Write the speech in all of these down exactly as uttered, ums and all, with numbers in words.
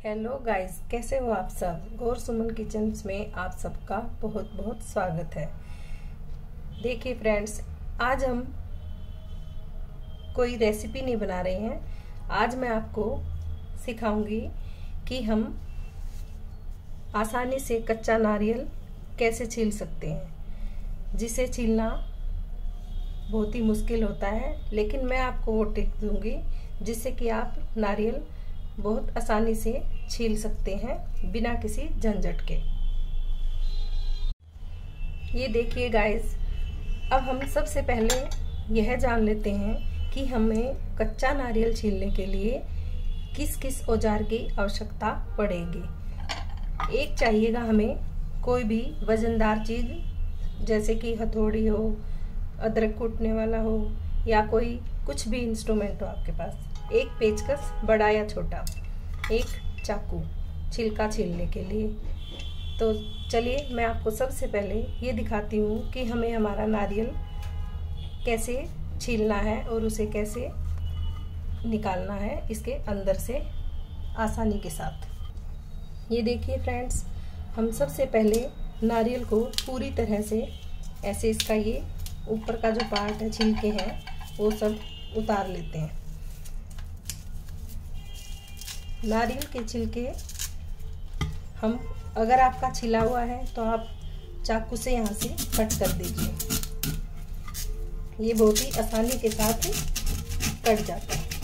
Hello guys, कैसे हो आप सब। गौर सुमन किचन्स में आप सबका बहुत बहुत स्वागत है। देखिए फ्रेंड्स, आज हम कोई रेसिपी नहीं बना रहे हैं। आज मैं आपको सिखाऊंगी कि हम आसानी से कच्चा नारियल कैसे छील सकते हैं, जिसे छीलना बहुत ही मुश्किल होता है। लेकिन मैं आपको वो टिप दूंगी जिससे कि आप नारियल बहुत आसानी से छील सकते हैं बिना किसी झंझट के। ये देखिए गाइस, अब हम सबसे पहले यह जान लेते हैं कि हमें कच्चा नारियल छीलने के लिए किस किस औजार की आवश्यकता पड़ेगी। एक चाहिएगा हमें कोई भी वजनदार चीज, जैसे कि हथौड़ी हो, अदरक कूटने वाला हो, या कोई कुछ भी इंस्ट्रूमेंट हो आपके पास। एक पेचकस, बड़ा या छोटा, एक चाकू छिलका छीलने के लिए। तो चलिए मैं आपको सबसे पहले ये दिखाती हूँ कि हमें हमारा नारियल कैसे छीलना है और उसे कैसे निकालना है इसके अंदर से आसानी के साथ। ये देखिए फ्रेंड्स, हम सबसे पहले नारियल को पूरी तरह से ऐसे इसका ये ऊपर का जो पार्ट है, छिलके हैं, वो सब उतार लेते हैं। नारियल के छिलके हम, अगर आपका छिला हुआ है तो आप चाकू से यहाँ से कट कर दीजिए। ये बहुत ही आसानी के साथ कट जाता है।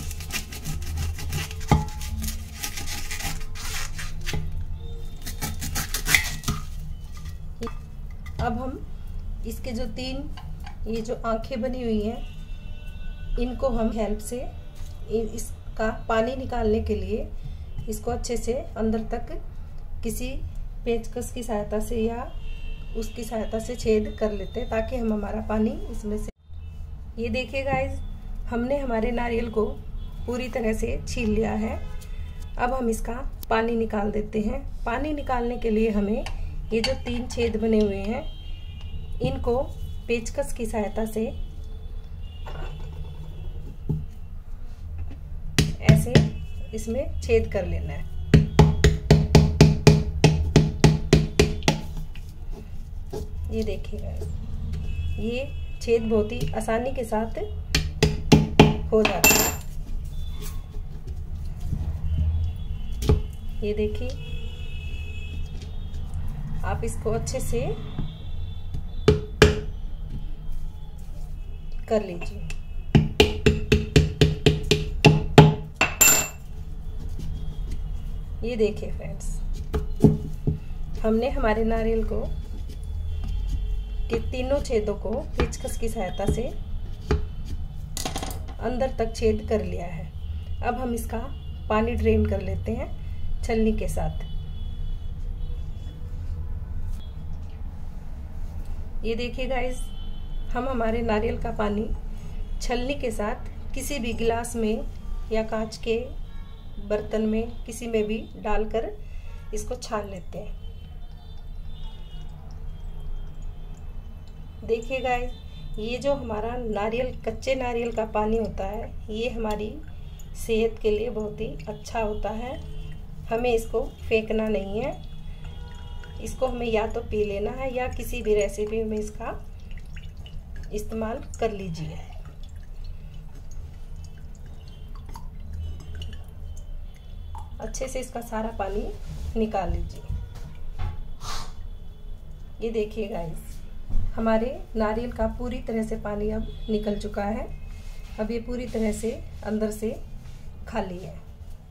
अब हम इसके जो तीन ये जो आंखें बनी हुई हैं, इनको हम हेल्प से इसका पानी निकालने के लिए इसको अच्छे से अंदर तक किसी पेचकस की सहायता से या उसकी सहायता से छेद कर लेते हैं, ताकि हम हमारा पानी इसमें से। ये देखिए गाइस, हमने हमारे नारियल को पूरी तरह से छील लिया है। अब हम इसका पानी निकाल देते हैं। पानी निकालने के लिए हमें ये जो तीन छेद बने हुए हैं, इनको पेचकस की सहायता से ऐसे इसमें छेद कर लेना है। ये देखिएगा, ये छेद बहुत ही आसानी के साथ हो जाता है। ये देखिए, आप इसको अच्छे से कर लीजिए। ये देखिए फ्रेंड्स, हमने हमारे नारियल को के तीनों छेदों को पेचकस की सहायता से अंदर तक छेद कर लिया है। अब हम इसका पानी ड्रेन कर लेते हैं छलनी के साथ। ये देखिए गाइस, हम हमारे नारियल का पानी छलनी के साथ किसी भी गिलास में या कांच के बर्तन में, किसी में भी डालकर इसको छान लेते हैं। देखिए गाइस, ये जो हमारा नारियल, कच्चे नारियल का पानी होता है, ये हमारी सेहत के लिए बहुत ही अच्छा होता है। हमें इसको फेंकना नहीं है। इसको हमें या तो पी लेना है या किसी भी रेसिपी में इसका इस्तेमाल कर लीजिए। अच्छे से इसका सारा पानी निकाल लीजिए। ये देखिए गाइस, हमारे नारियल का पूरी तरह से पानी अब निकल चुका है। अब ये पूरी तरह से अंदर से खाली है।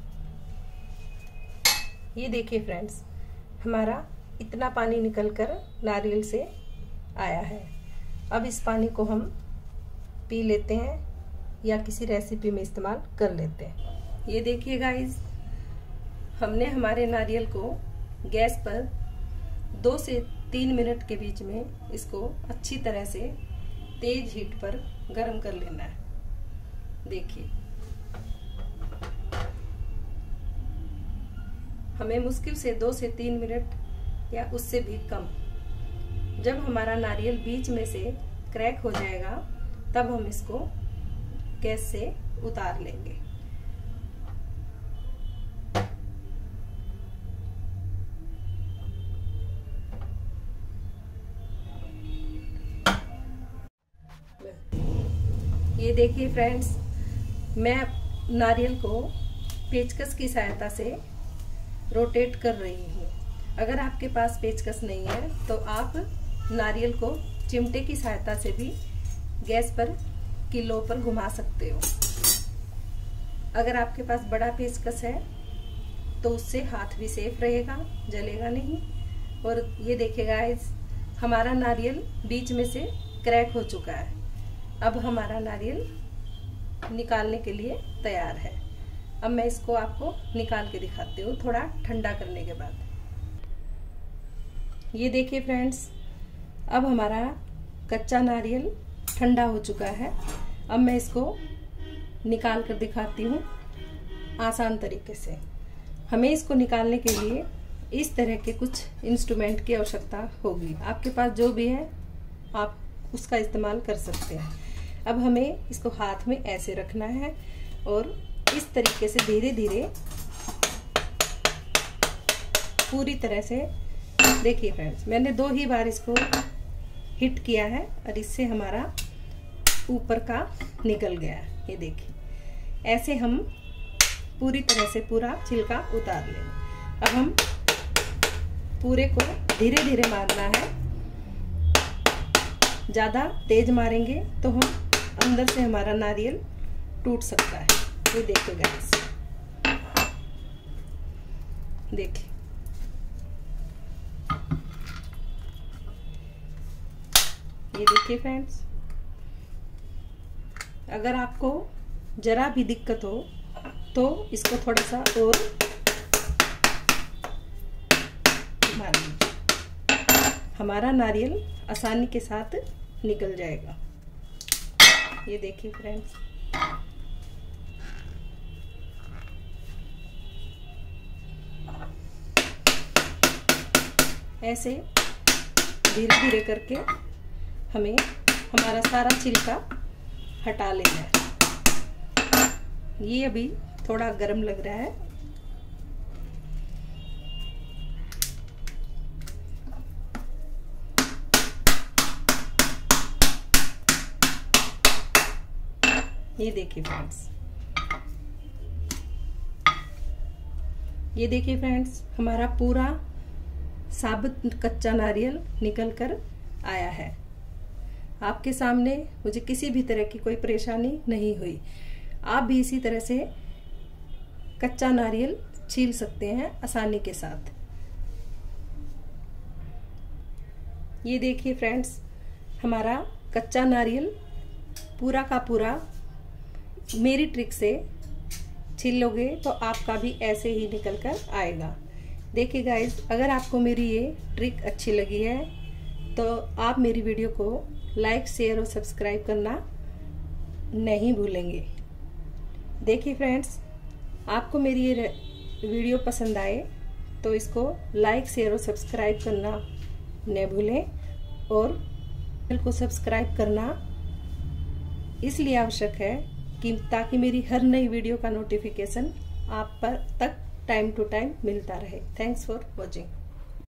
ये देखिए फ्रेंड्स, हमारा इतना पानी निकलकर नारियल से आया है। अब इस पानी को हम पी लेते हैं या किसी रेसिपी में इस्तेमाल कर लेते हैं। ये देखिए गाइस, हमने हमारे नारियल को गैस पर दो से तीन मिनट के बीच में इसको अच्छी तरह से तेज हीट पर गर्म कर लेना है। देखिए, हमें मुश्किल से दो से तीन मिनट या उससे भी कम। जब हमारा नारियल बीच में से क्रैक हो जाएगा, तब हम इसको गैस से उतार लेंगे। ये देखिए फ्रेंड्स, मैं नारियल को पेचकस की सहायता से रोटेट कर रही हूँ। अगर आपके पास पेचकस नहीं है तो आप नारियल को चिमटे की सहायता से भी गैस पर किलो पर घुमा सकते हो। अगर आपके पास बड़ा पेचकस है तो उससे हाथ भी सेफ रहेगा, जलेगा नहीं। और ये देखिए गाइस, हमारा नारियल बीच में से क्रैक हो चुका है। अब हमारा नारियल निकालने के लिए तैयार है। अब मैं इसको आपको निकाल के दिखाती हूँ थोड़ा ठंडा करने के बाद। ये देखिए फ्रेंड्स, अब हमारा कच्चा नारियल ठंडा हो चुका है। अब मैं इसको निकाल कर दिखाती हूँ आसान तरीके से। हमें इसको निकालने के लिए इस तरह के कुछ इंस्ट्रूमेंट की आवश्यकता होगी। आपके पास जो भी है आप उसका इस्तेमाल कर सकते हैं। अब हमें इसको हाथ में ऐसे रखना है और इस तरीके से धीरे धीरे पूरी तरह से, देखिए फ्रेंड्स, मैंने दो ही बार इसको हिट किया है और इससे हमारा ऊपर का निकल गया है। ये देखिए, ऐसे हम पूरी तरह से पूरा छिलका उतार लेंगे। अब हम पूरे को धीरे धीरे मारना है। ज्यादा तेज मारेंगे तो हम अंदर से हमारा नारियल टूट सकता है। ये देखिए गाइस, देखिए ये देखिए फ्रेंड्स, अगर आपको जरा भी दिक्कत हो तो इसको थोड़ा सा और मार लीजिए, हमारा नारियल आसानी के साथ निकल जाएगा। ये देखिए फ्रेंड्स, ऐसे धीरे धीरे करके हमें हमारा सारा छिलका हटा लेना है। ये अभी थोड़ा गर्म लग रहा है। ये देखिए फ्रेंड्स, ये देखिए फ्रेंड्स, हमारा पूरा साबुत कच्चा नारियल निकल कर आया है। आपके सामने मुझे किसी भी तरह की कोई परेशानी नहीं हुई। आप भी इसी तरह से कच्चा नारियल छील सकते हैं आसानी के साथ। ये देखिए फ्रेंड्स, हमारा कच्चा नारियल पूरा का पूरा मेरी ट्रिक से छील लोगे तो आपका भी ऐसे ही निकल कर आएगा। देखिए गाइस, अगर आपको मेरी ये ट्रिक अच्छी लगी है तो आप मेरी वीडियो को लाइक, शेयर और सब्सक्राइब करना नहीं भूलेंगे। देखिए फ्रेंड्स, आपको मेरी ये वीडियो पसंद आए तो इसको लाइक, शेयर और सब्सक्राइब करना न भूलें। और चैनल को सब्सक्राइब करना इसलिए आवश्यक है कि ताकि मेरी हर नई वीडियो का नोटिफिकेशन आप पर तक टाइम टू टाइम मिलता रहे। Thanks for watching.